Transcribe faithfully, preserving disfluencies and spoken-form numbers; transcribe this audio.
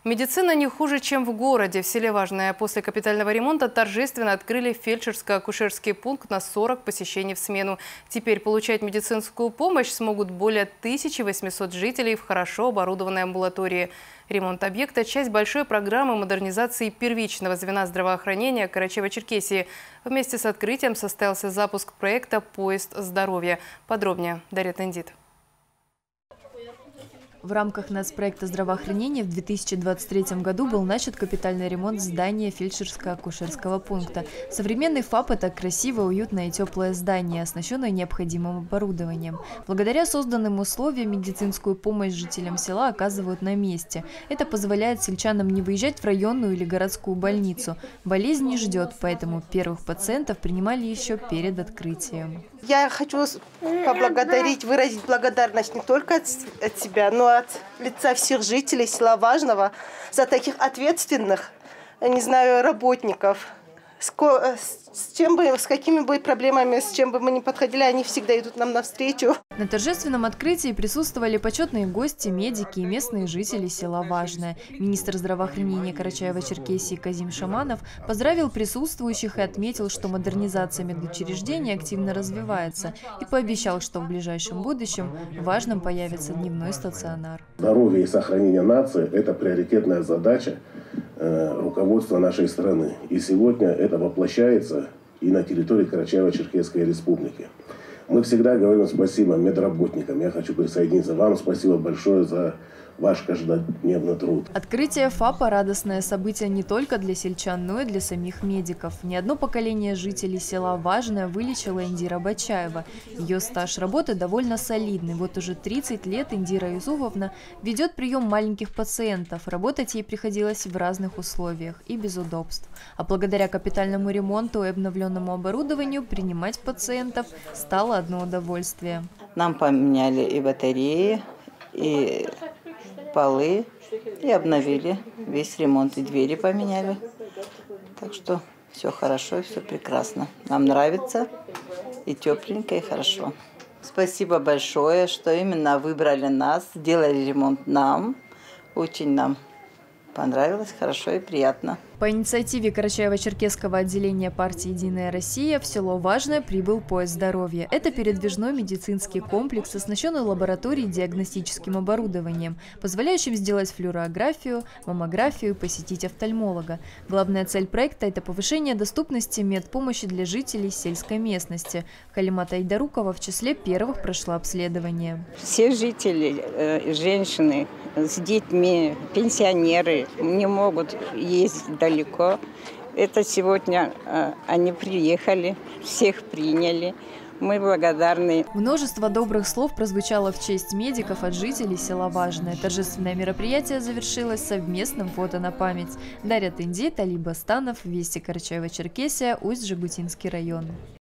Медицина не хуже, чем в городе. В селе Важное после капитального ремонта торжественно открыли фельдшерско-акушерский пункт на сорок посещений в смену. Теперь получать медицинскую помощь смогут более тысячи восьмисот жителей в хорошо оборудованной амбулатории. Ремонт объекта – часть большой программы модернизации первичного звена здравоохранения Карачаево-Черкесии. Вместе с открытием состоялся запуск проекта «Поезд здоровья». Подробнее Дарья Тендит. В рамках нацпроекта здравоохранения в две тысячи двадцать третьем году был начат капитальный ремонт здания фельдшерско-акушерского пункта. Современный ФАП – это красивое, уютное и теплое здание, оснащенное необходимым оборудованием. Благодаря созданным условиям медицинскую помощь жителям села оказывают на месте. Это позволяет сельчанам не выезжать в районную или городскую больницу. Болезнь не ждет, поэтому первых пациентов принимали еще перед открытием. Я хочу поблагодарить, выразить благодарность не только от, от себя, но и от лица всех жителей села Важного за таких ответственных, не знаю, работников. С, с, чем бы, с какими бы проблемами, с чем бы мы ни подходили, они всегда идут нам навстречу. На торжественном открытии присутствовали почетные гости, медики и местные жители села Важное. Министр здравоохранения Карачаево-Черкесии Казим Шаманов поздравил присутствующих и отметил, что модернизация медучреждений активно развивается, и пообещал, что в ближайшем будущем в Важном появится дневной стационар. Здоровье и сохранение нации – это приоритетная задача э, руководства нашей страны. И сегодня это воплощается и на территории Карачаево-Черкесской республики. Мы всегда говорим спасибо медработникам. Я хочу присоединиться. Вам спасибо большое за ваш каждодневный труд. Открытие ФАПа – радостное событие не только для сельчан, но и для самих медиков. Не одно поколение жителей села Важное вылечила Индира Бачаева. Ее стаж работы довольно солидный. Вот уже тридцать лет Индира Юсуфовна ведет прием маленьких пациентов. Работать ей приходилось в разных условиях и без удобств. А благодаря капитальному ремонту и обновленному оборудованию принимать пациентов стало одно удовольствие. Нам поменяли и батареи, и полы, и обновили весь ремонт, и двери поменяли. Так что все хорошо, все прекрасно. Нам нравится, и тепленько, и хорошо. Спасибо большое, что именно выбрали нас, сделали ремонт нам. Очень нам понравилось, хорошо и приятно. По инициативе Карачаево-Черкесского отделения партии «Единая Россия» в село Важное прибыл поезд здоровья. Это передвижной медицинский комплекс, оснащенный лабораторией и диагностическим оборудованием, позволяющим сделать флюорографию, маммографию и посетить офтальмолога. Главная цель проекта – это повышение доступности медпомощи для жителей сельской местности. Халимата Айдарукова в числе первых прошла обследование. Все жители, э, женщины с детьми, пенсионеры не могут ездить далеко. Это сегодня э, они приехали, всех приняли. Мы благодарны. Множество добрых слов прозвучало в честь медиков от жителей села Важное. Торжественное мероприятие завершилось совместным фото на память. Дарья Тендит, Али Бастанов, Вести, Карачаево-Черкесия, Усть-Жигутинский район.